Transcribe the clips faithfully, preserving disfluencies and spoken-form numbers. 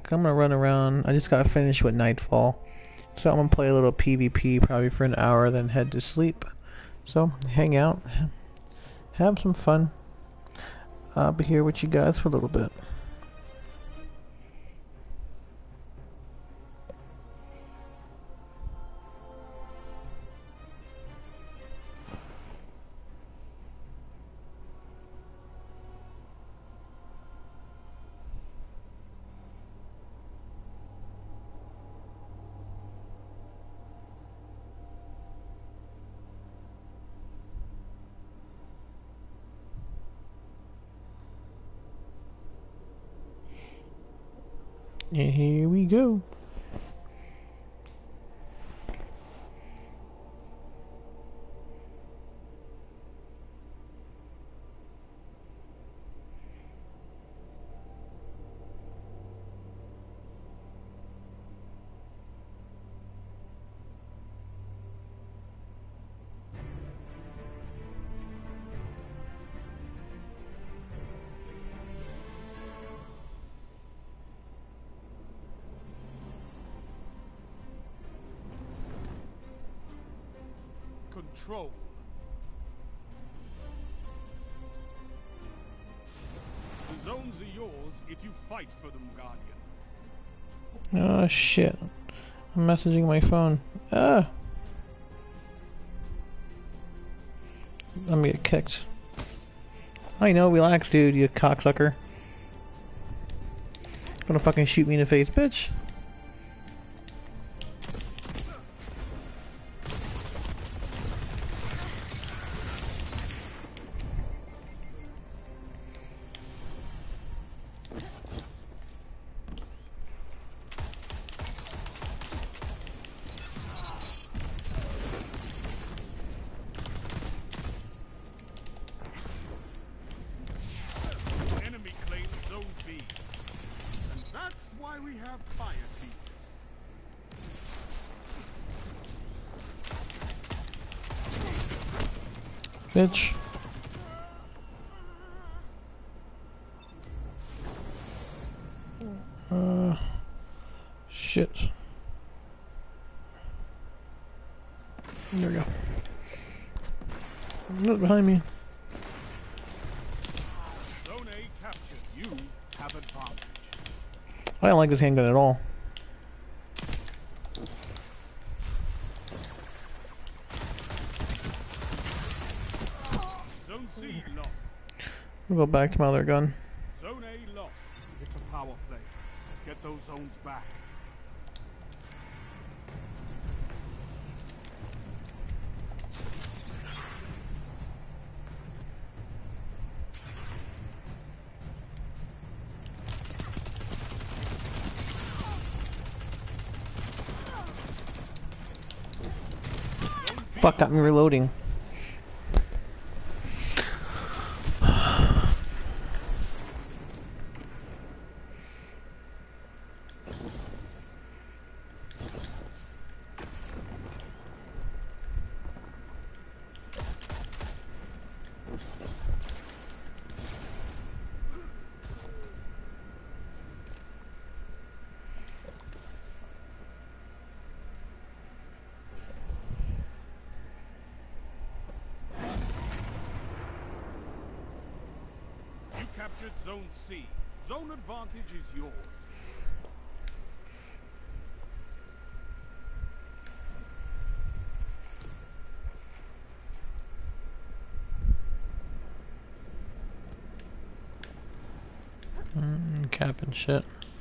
I'm gonna run around. I just got finished with Nightfall. So I'm gonna play a little PvP probably for an hour, then head to sleep. So, hang out. Have some fun. I'll be here with you guys for a little bit. And here we go. Control. The zones are yours if you fight for them, Guardian. Oh shit. I'm messaging my phone. Ah! I'm gonna get kicked. I know, relax dude, you cocksucker. Gonna fucking shoot me in the face, bitch. Bitch. Uh, shit. There we go. Look behind me. Zone A captured. You have advantage. I don't like this handgun at all. We'll go back to my other gun. Zone A lost. It's a power play. Get those zones back. Fuck, got me reloading. Captured Zone C. Zone advantage is yours. Mm, cap and shit.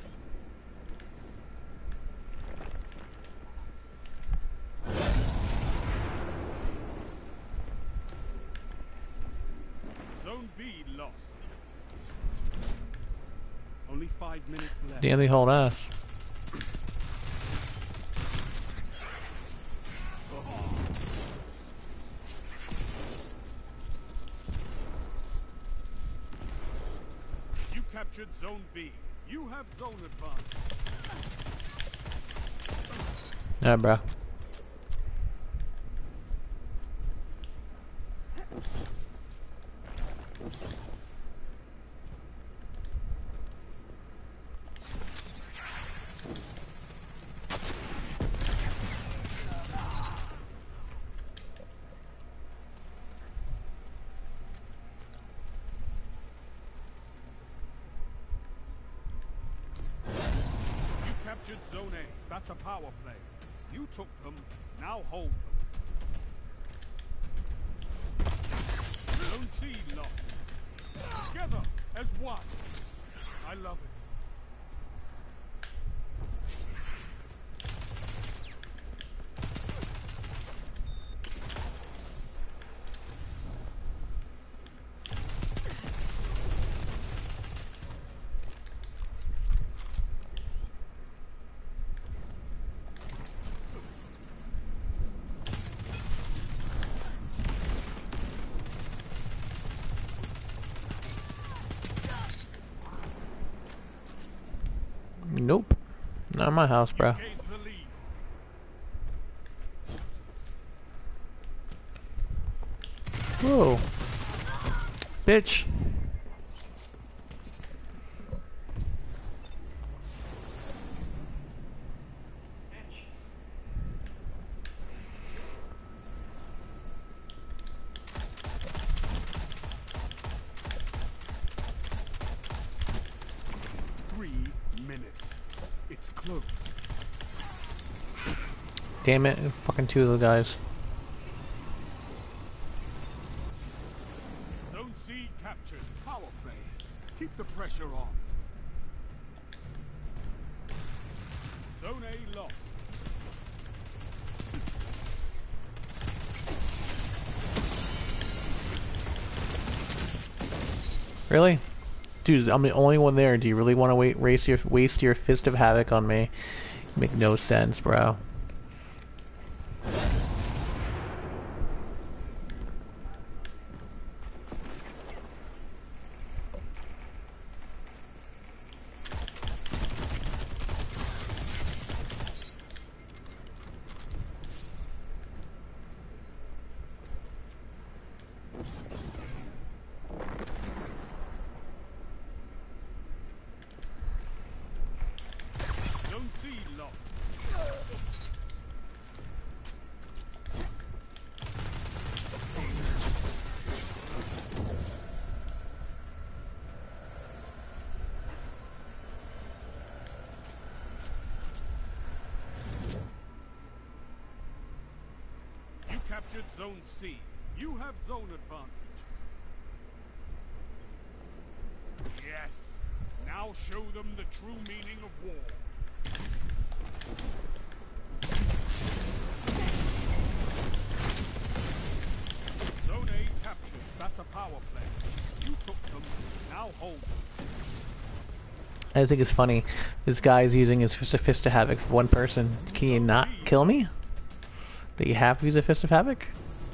Zone B lost. Only five minutes left. Damn, they hold ass. You captured Zone B. You have zone advantage. Yeah, bro. captured Zone A. That's a power play. You took them, now hold them. Zone C lost. Together as one. I love it. Nope. Not in my house, bro. Gained the lead. Whoa. Bitch. Three minutes. It's close. Damn it. Fucking two of the guys. Zone C captured. Power play. Keep the pressure on. Zone A lost. Really? Dude, I'm the only one there. Do you really want to wait, race your, waste your Fist of Havoc on me? Make no sense, bro. Zone C lost. You captured Zone C. You have zone advantage. Yes. Now show them the true meaning of war. Zone A captured. That's a power play. You took them. Now hold them. I think it's funny. This guy's using his Fist of, Fist of Havoc for one person. Can you not kill me? Do you have to use a Fist of Havoc?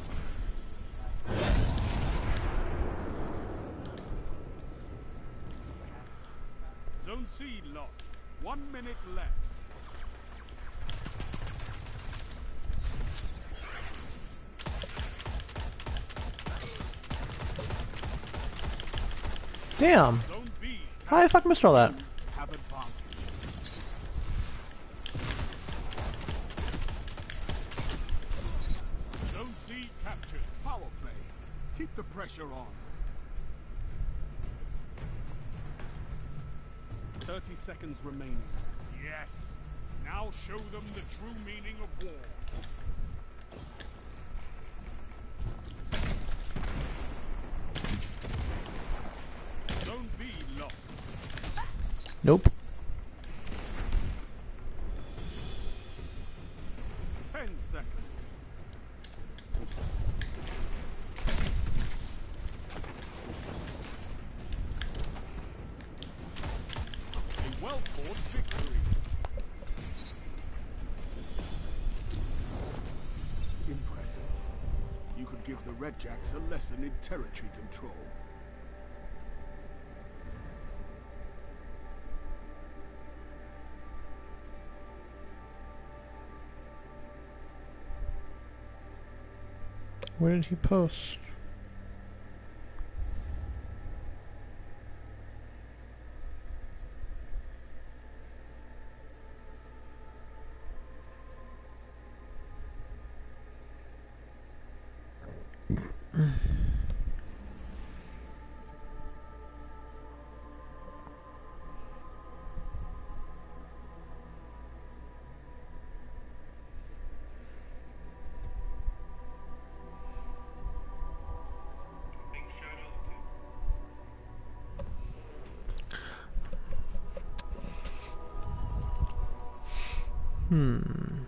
Zone C lost. One minute left. Damn! Zone B How the fuck missed all that? have advantage. Zone C captured. Power play. Keep the pressure on. Thirty seconds remaining. Yes. Now show them the true meaning of war. Zone B lost. Nope. Ten seconds. A well-fought victory. Impressive. You could give the Red Jacks a lesson in territory control. Where did he post? Hmm.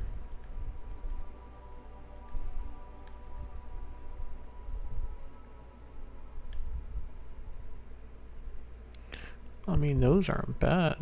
I mean, those aren't bad.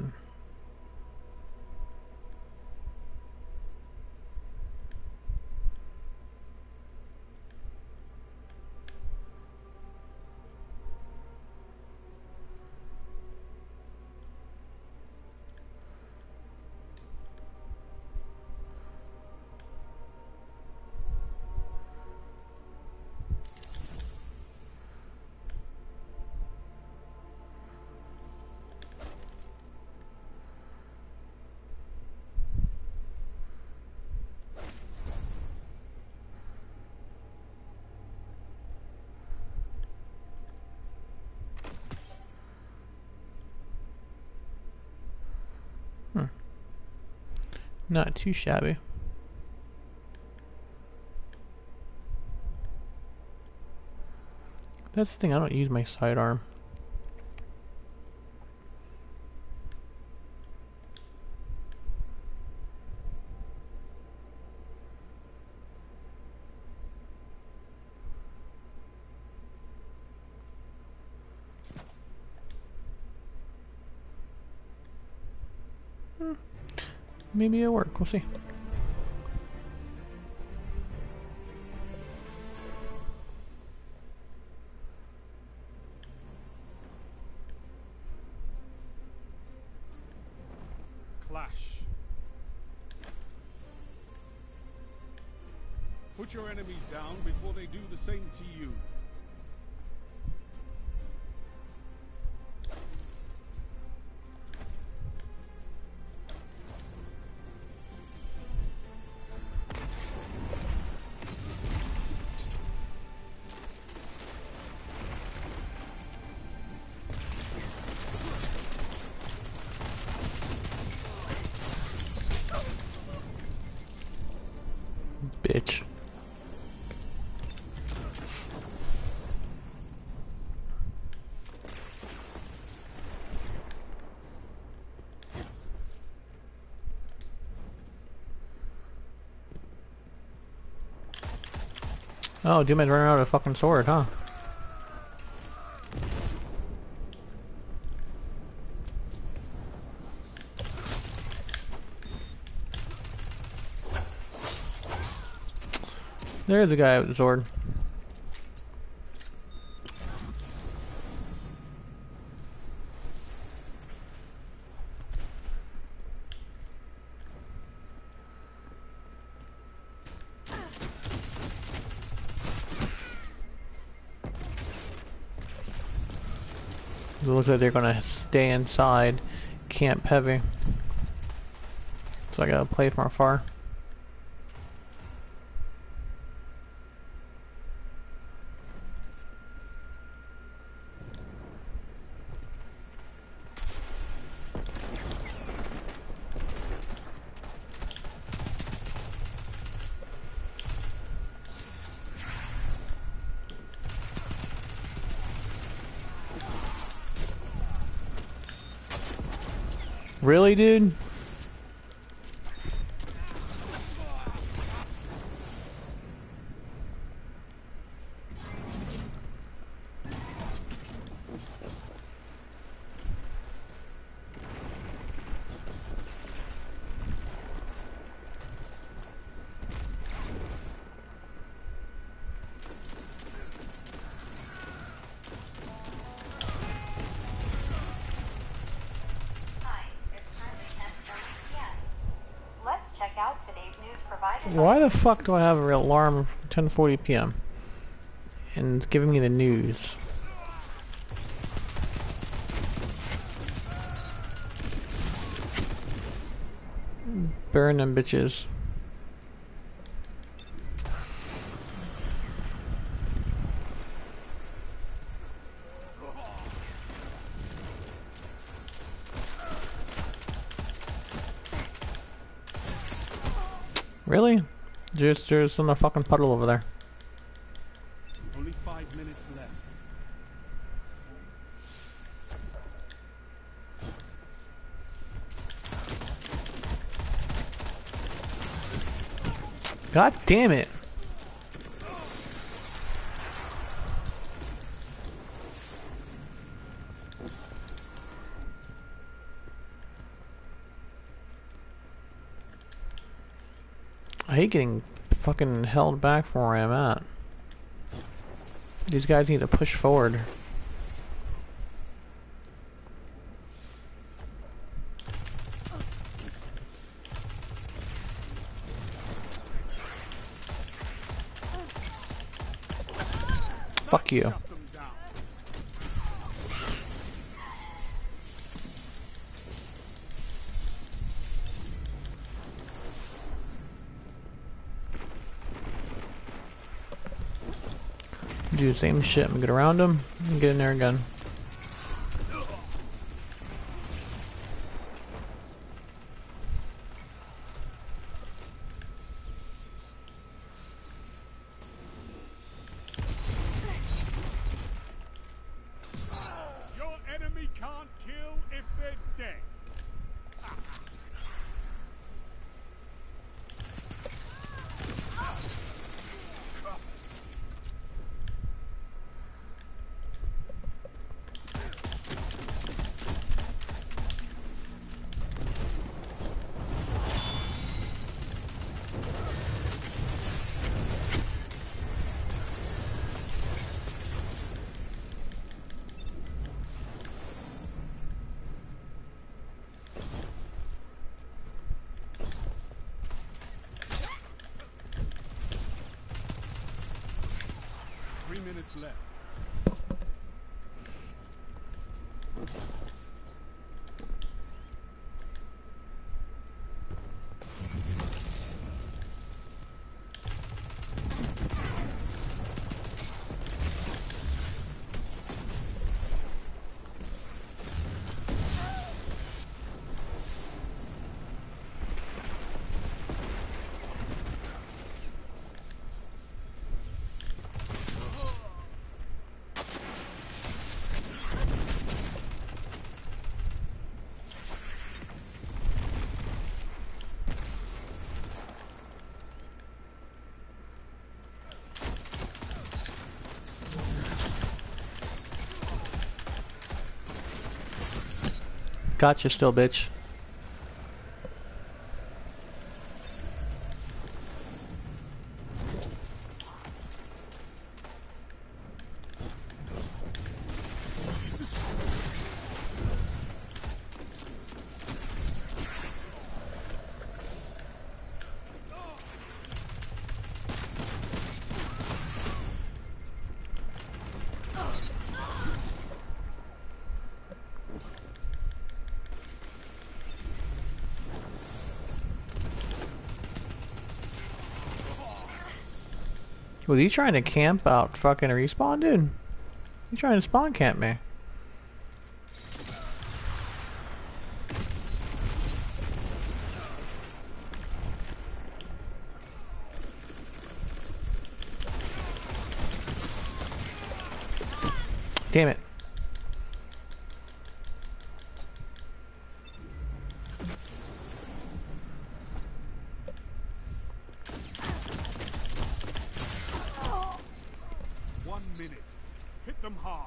Hmm. Not too shabby. That's the thing, I don't use my sidearm. Hmm. Maybe it'll work, we'll see. Clash. Put your enemies down before they do the same to you. Bitch. Oh, Doom had run out of a fucking sword, huh? There's a guy with a sword. It looks like they're gonna stay inside, camp heavy. So I gotta play from afar. Really, dude? Why the fuck do I have an alarm from ten forty p m and it's giving me the news? Burn them bitches. Really? Just there's some fucking puddle over there. Only five minutes left. God damn it. I hate getting fucking held back from where I'm at. These guys need to push forward. Fuck you. Do the same shit and get around him and get in there again. Your enemy can't kill if they're dead. Three minutes left. Gotcha still, bitch. Was he trying to camp out fucking respawn, dude? He's trying to spawn camp me. Damn it. One minute. Hit them hard.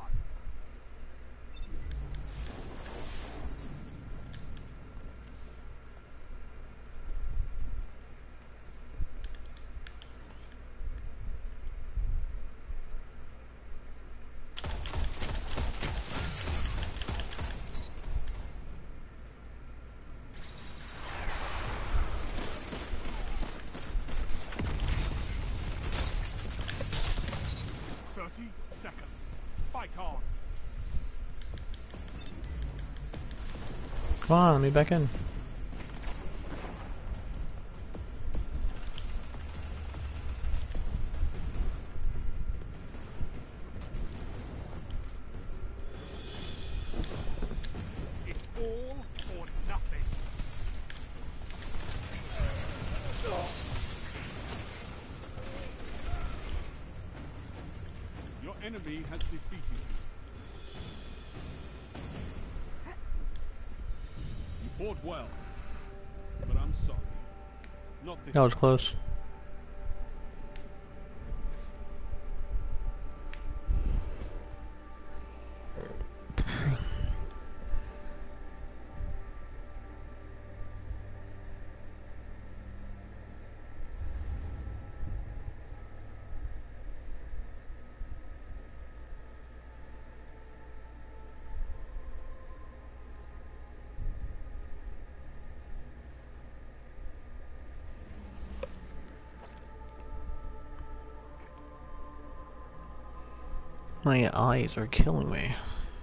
Thirty seconds. Fight on. Come on, let me back in. It's all or nothing. Your enemy has defeated you. You fought well, but I'm sorry. Not this That was time. close. My eyes are killing me.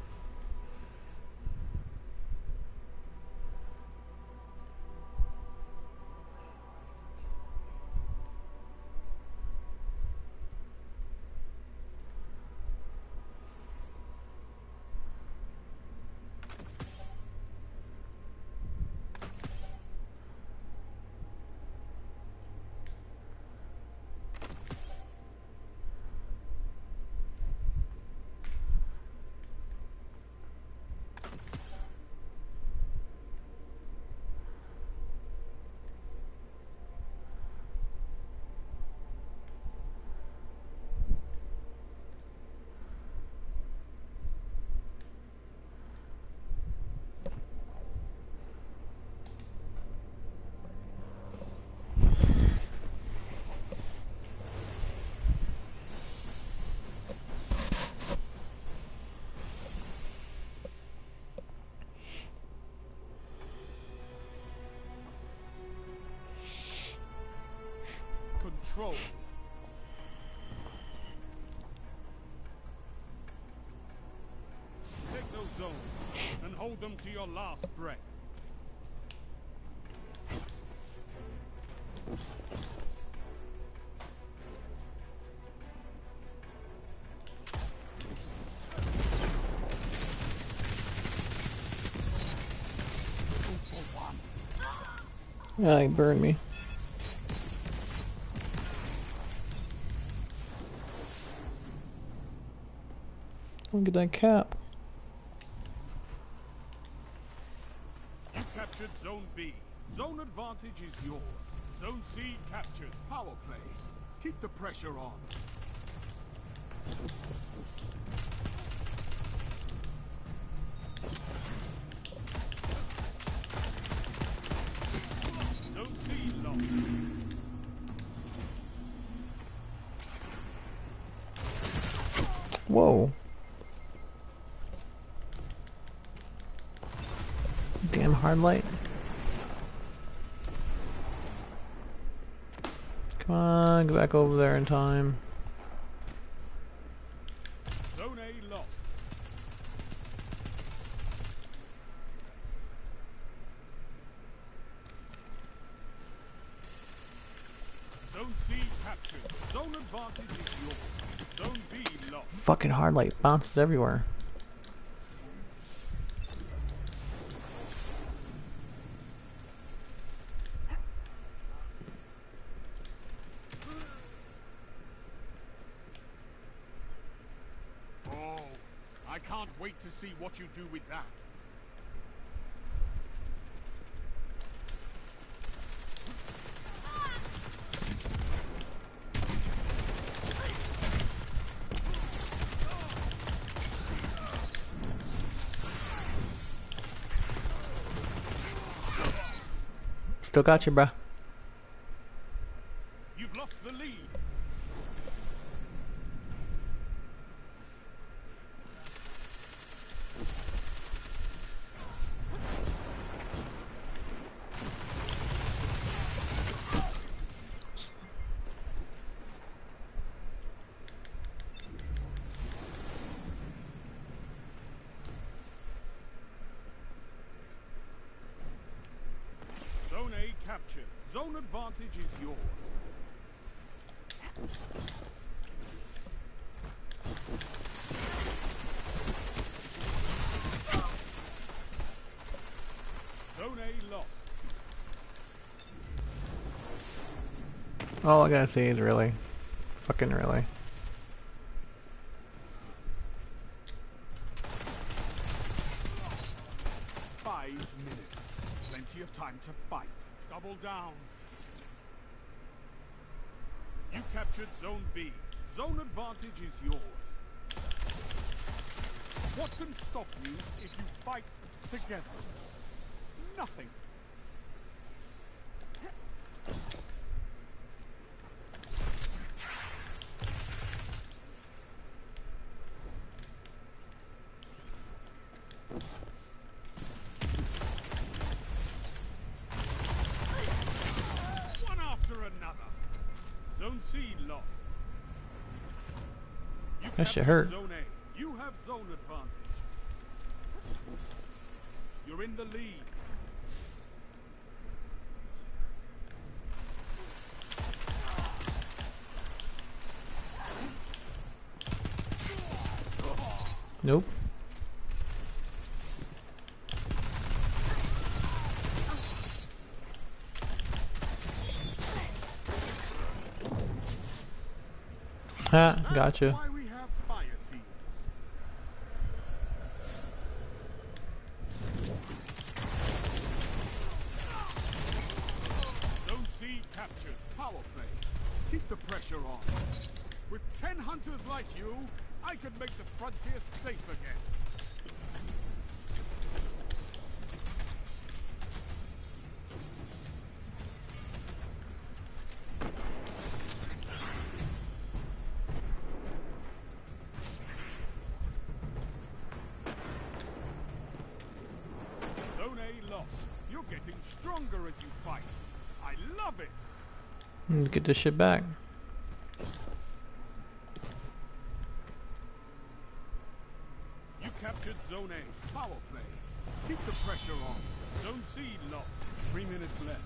Control. Take those zones and hold them to your last breath. Yeah, he burned me. Look at that cap. You captured Zone B. Zone advantage is yours. Zone C captured. Power play. Keep the pressure on. Zone C lost. Whoa. Damn hard light. Come on, get back over there in time. Zone A lost. Zone C captured. Zone advantage is yours. Zone B lost. Fucking hard light bounces everywhere. Oh, I can't wait to see what you do with that. Still got you, bruh. You've lost the lead. Zone A captured. Zone advantage is yours. Zone A lost. All I gotta say is really. Fucking really. Five minutes. Plenty of time to fight. Double down. You captured Zone B. Zone advantage is yours. What can stop you if you fight together? Nothing. One after another. Zone C lost. You That shit captured hurt. Zone A. You have zone advantage. You're in the lead. Nope. Ha, gotcha. That's why we have fire teams. Zone C captured. Power play. Keep the pressure on. With ten hunters like you, I could make the frontier safe again. Zone A lost. You're getting stronger as you fight. I love it. Let's get this shit back. You captured Zone A. Power play. Keep the pressure on. Zone C lost. Three minutes left.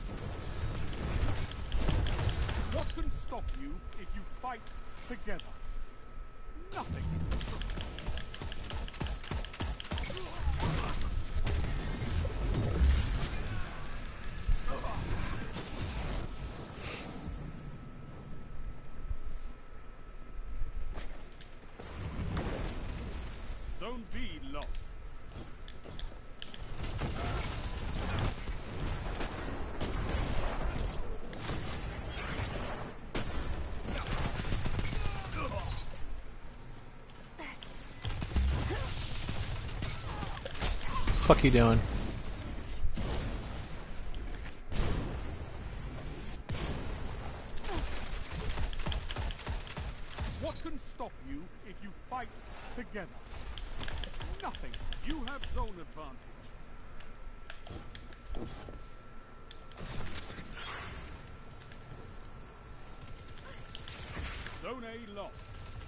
What can stop you if you fight together? Nothing. Zone B lost. Fuck you doing? What can stop you if you fight together? Nothing. You have zone advantage. Zone A lost.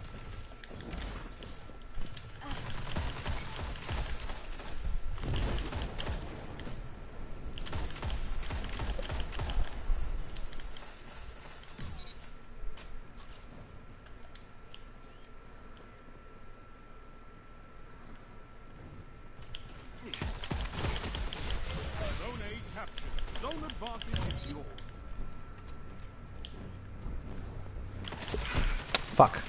Zone A captured. Zone advantage is yours. Fuck.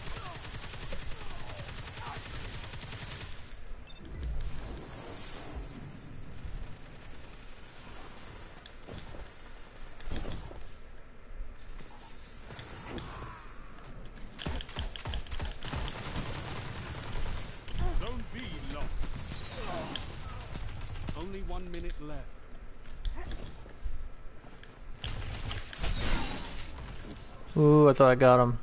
Zone B lost. Only one minute left. Ooh, I thought I got him.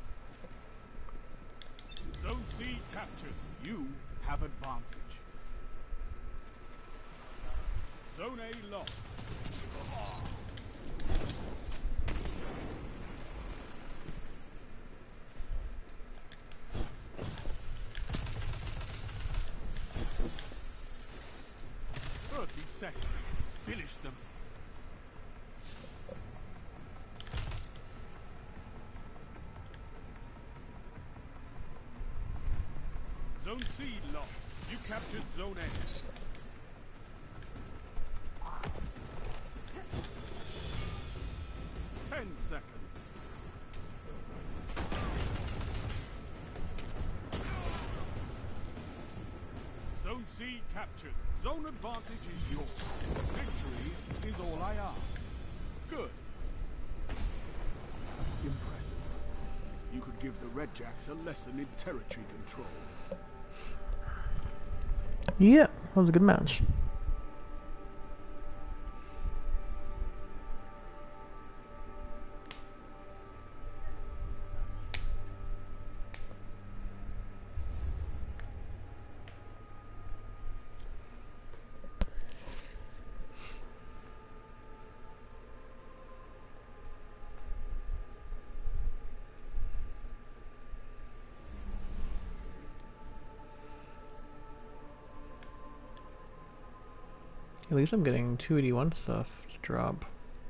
Zone C captured. You have advantage. Zone A lost. Thirty seconds. Finish them. Zone C lost. You captured Zone A. Ten seconds. Zone C captured. Zone advantage is yours. Victory is all I ask. Good. Impressive. You could give the Redjacks a lesson in territory control. Yeah, that was a good match. At least I'm getting two eighty-one stuff to drop.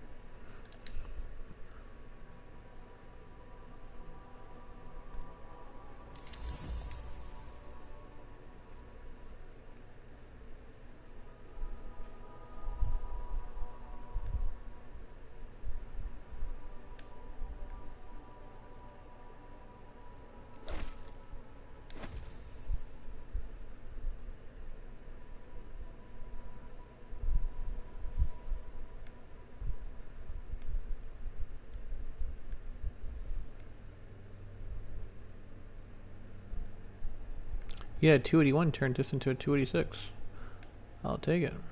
Yeah, two eighty-one turned this into a two eighty-six. I'll take it.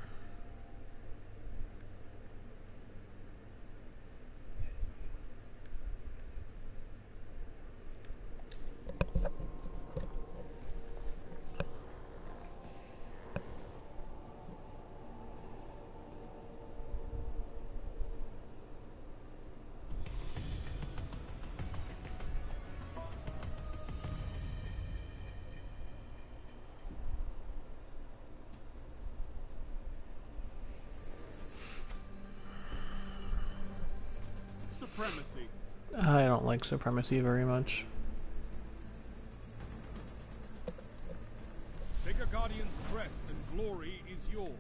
Supremacy. I don't like Supremacy very much. Take a Guardian's crest and glory is yours.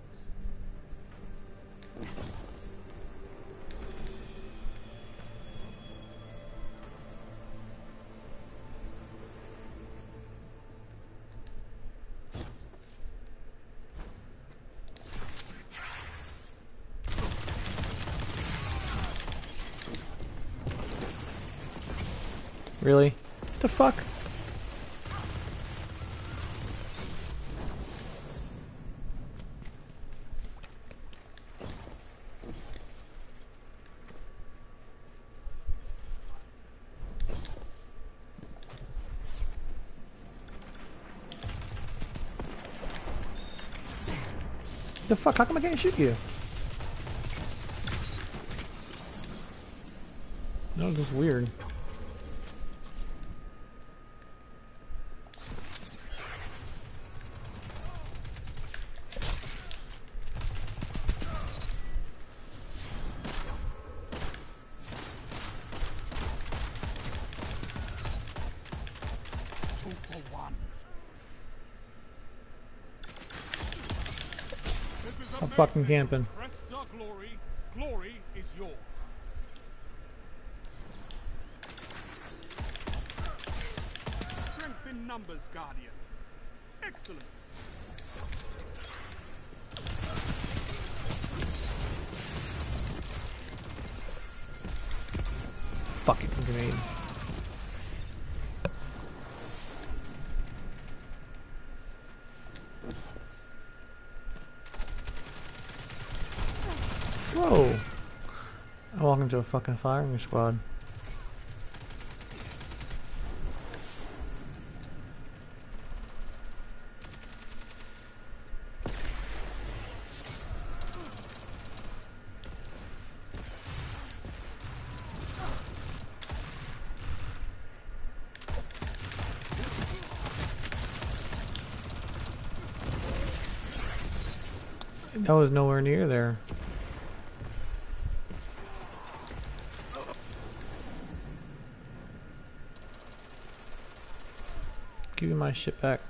Really? What the fuck? The fuck? How come I can't shoot you? No, this is weird. Two for one. This is I'm fucking amazing. camping. Crests are glory. Glory is yours. Strength in numbers, Guardian. Excellent. Fucking grenade. Whoa! I walk into a fucking firing squad. That was nowhere near there. Give me my shit back.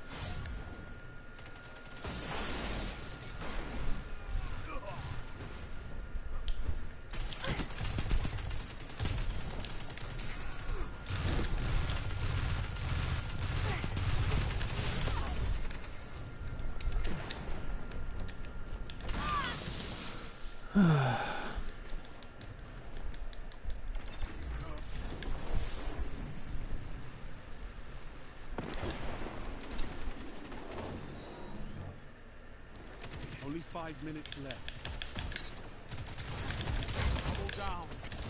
Only five minutes left. Double down.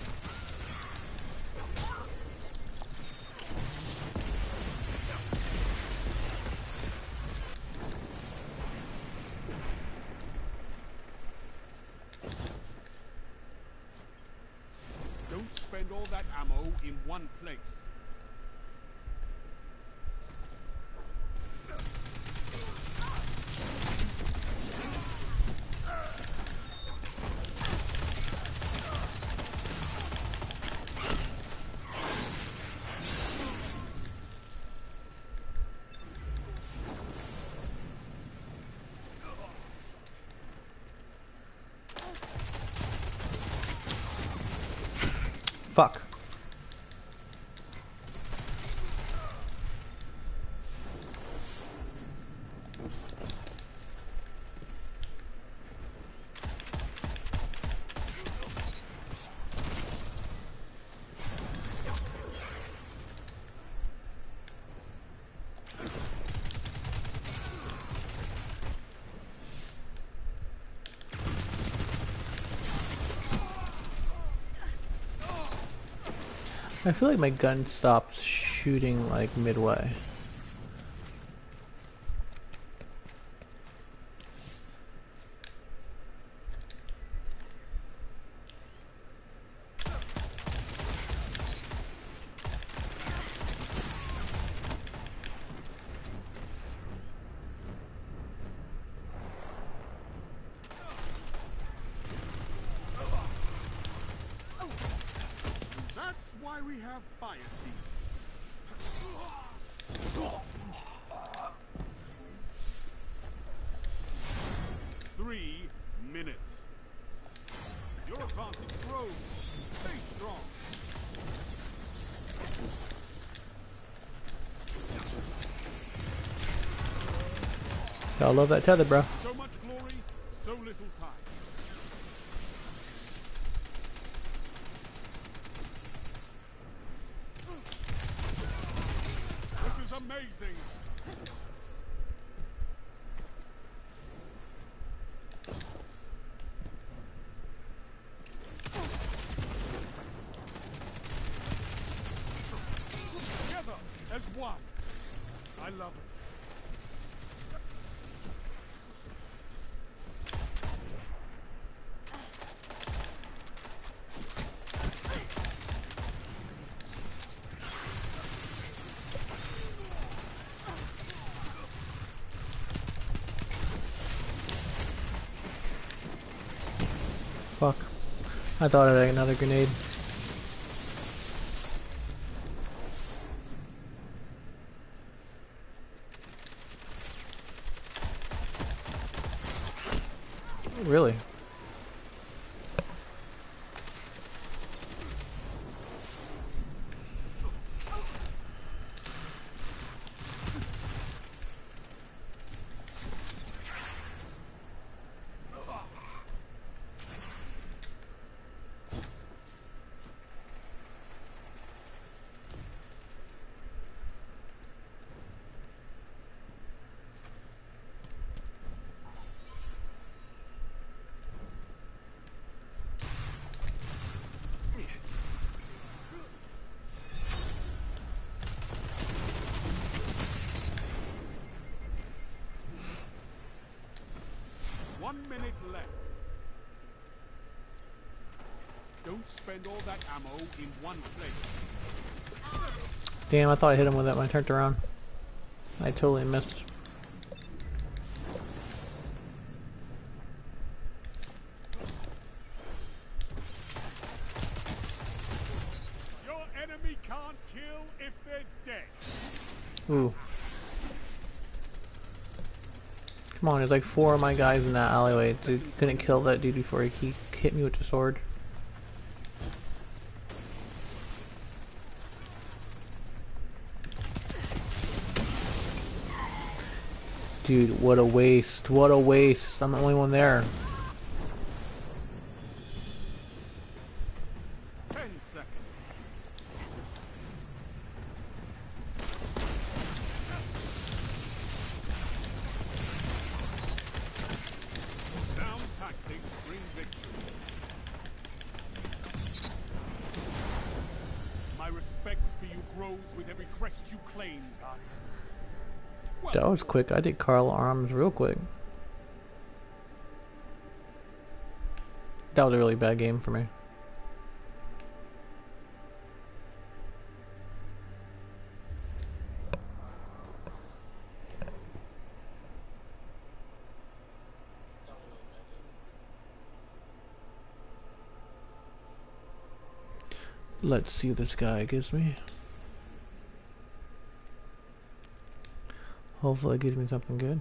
Don't spend all that ammo in one place. Fuck. I feel like my gun stops shooting like midway. That's why we have fire teams. Three minutes. Your advantage grows. Stay strong. Gotta love that tether, bro. So much glory, so little time. This is amazing. Together as one. I love it. Fuck. I thought I had another grenade. Really? One minute left. Don't spend all that ammo in one place. Damn, I thought I hit him with it when I turned around. I totally missed. Your enemy can't kill if they're dead. Ooh. Come on, there's like four of my guys in that alleyway. Dude, couldn't kill that dude before he, he hit me with the sword. Dude, what a waste. What a waste. I'm the only one there. Ten seconds. Sound tactics bring victory. My respect for you grows with every crest you claim, Guardian. Well, That was quick. I did Carl Arms real quick. That was a really bad game for me. Let's see what this guy gives me. Hopefully it gives me something good.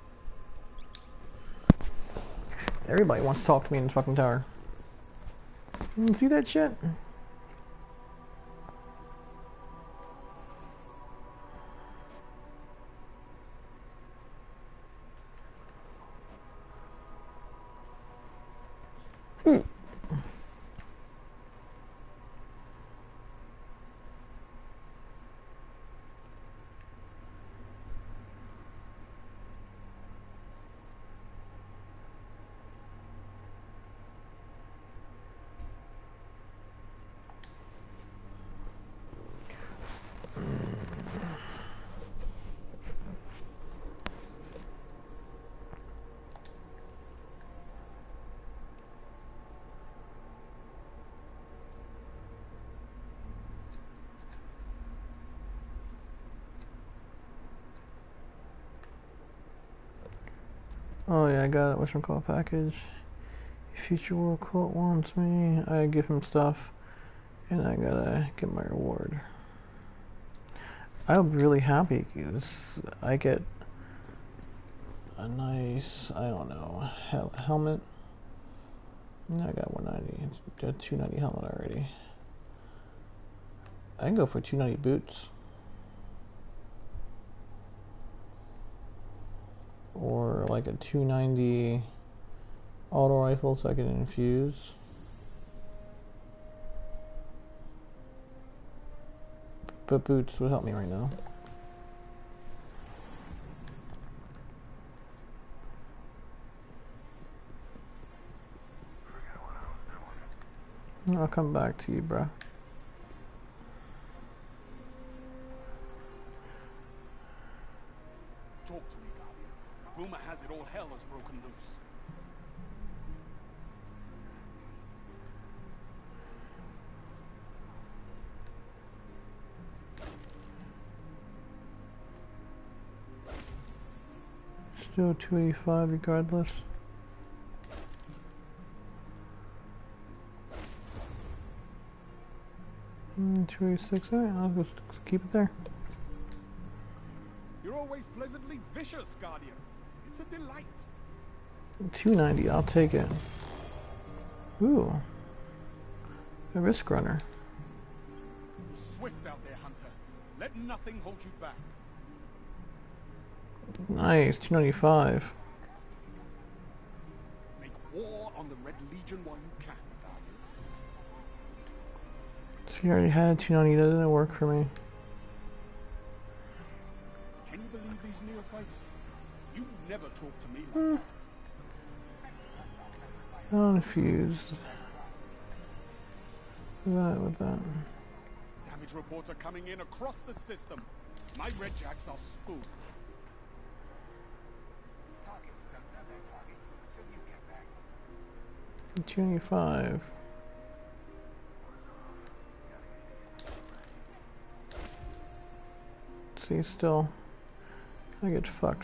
Everybody wants to talk to me in this fucking tower. You see that shit? Hmm. Oh yeah, I got it. Whatchamacallit package. Future World Cult wants me. I give him stuff, and I gotta get my reward. I'm really happy because I get a nice, I don't know, hel helmet. I got one ninety. Got a two ninety helmet already. I can go for two ninety boots. Or like a two ninety auto rifle so I can infuse. But boots would help me right now. I'll come back to you, bruh. Talk to me, Guardian. Rumor has it all hell has broken loose. Still two eighty-five regardless. Mm, two eighty-six, alright, I'll just keep it there. You're always pleasantly vicious, Guardian. It's a delight. two ninety, I'll take it. Ooh. A risk runner. Be swift out there, Hunter. Let nothing hold you back. Nice, two ninety-five. Make war on the Red Legion while you can, Guardian. So you already had two ninety, that didn't work for me. Can you believe these neophytes? You never talk to me like that. Unfused. That with that. Damage reports are coming in across the system. My Red Jacks are spooked. two ninety-five. See, still, I get fucked.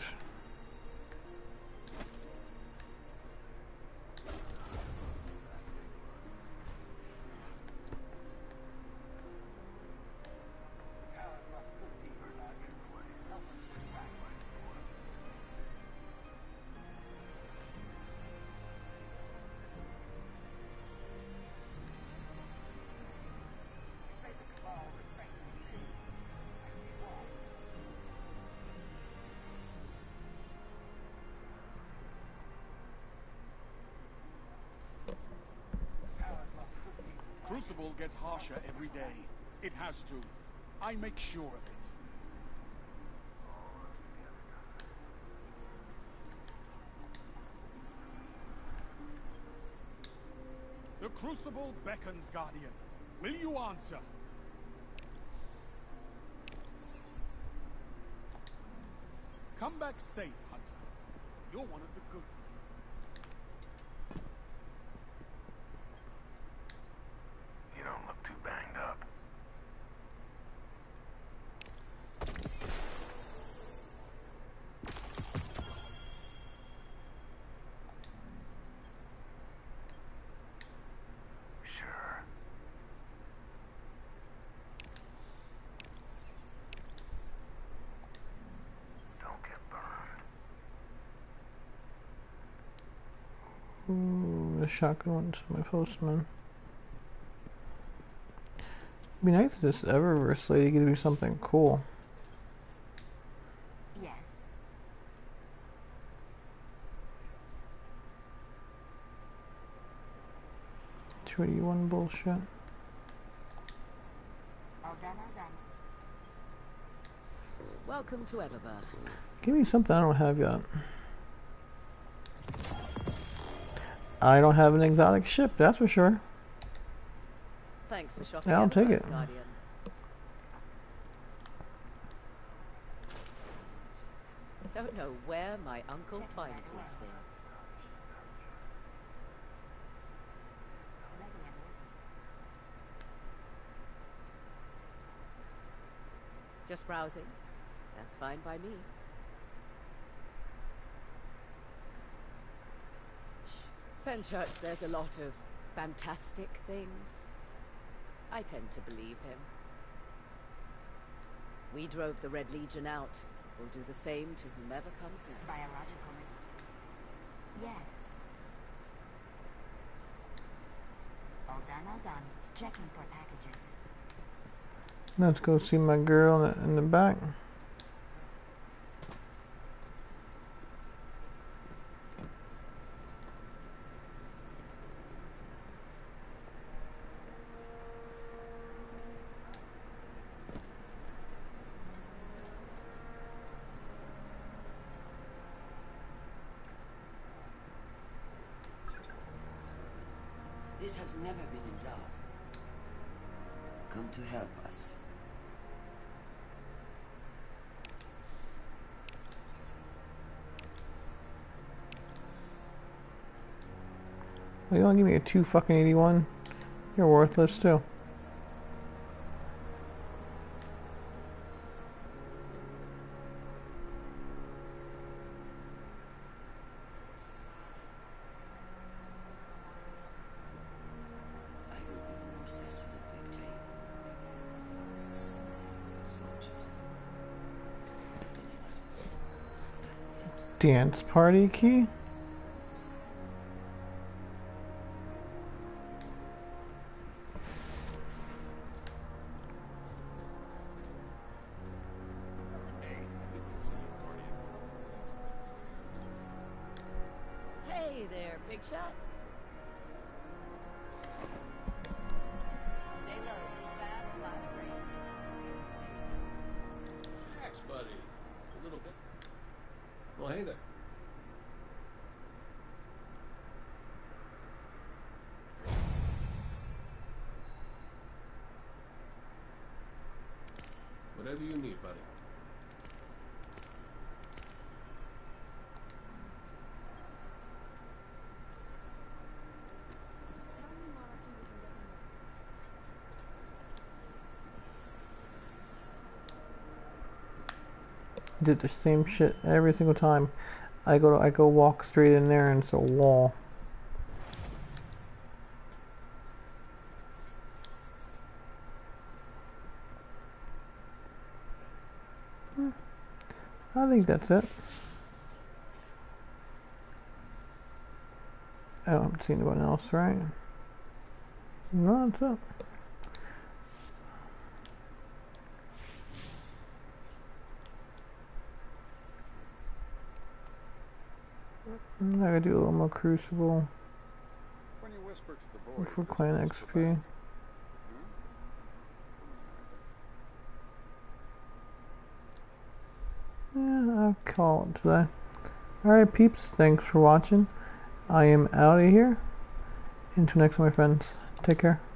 Crucible gets harsher every day. It has to. I make sure of it. The Crucible beckons, Guardian. Will you answer? Come back safe, Hunter. You're one of the good ones. You don't look too banged up. Sure. Don't get burned. Ooh, the shotgun went to my postman. It'd be nice if this Eververse lady could do something cool. Yes. two eighty-one bullshit. All done, all done. Welcome to Eververse. Give me something I don't have yet. I don't have an exotic ship, that's for sure. Thanks for shopping. Yeah, I'll take Eververse, it. Guardian. Don't know where my uncle finds these things. Just browsing. That's fine by me. Fenchurch says a lot of fantastic things. I tend to believe him. We drove the Red Legion out. We'll do the same to whomever comes next. Biological. Yes. All done, all done. Checking for packages. Let's go see my girl in the, in the back. This has never been in doubt. Come to help us. Well, you wanna give me a two fucking eighty-one? You're worthless too. I will be more certain of victory if I lost so many good soldiers. Many left the wars, and yet Dance party key? Hey there, big shot. Stay low, fast, last range. Thanks, buddy. A little bit. Well, hey there. Whatever you need, buddy. Did the same shit every single time. I go to, I go walk straight in there and it's a wall. Hmm. I think that's it. I don't see anyone else, right? No, that's it. I gotta do a little more Crucible When you whisper to the void, for it's Clan close X to P. that. Yeah, I'll call it today. Alright peeps, thanks for watching. I am out of here. Until next time my friends, take care.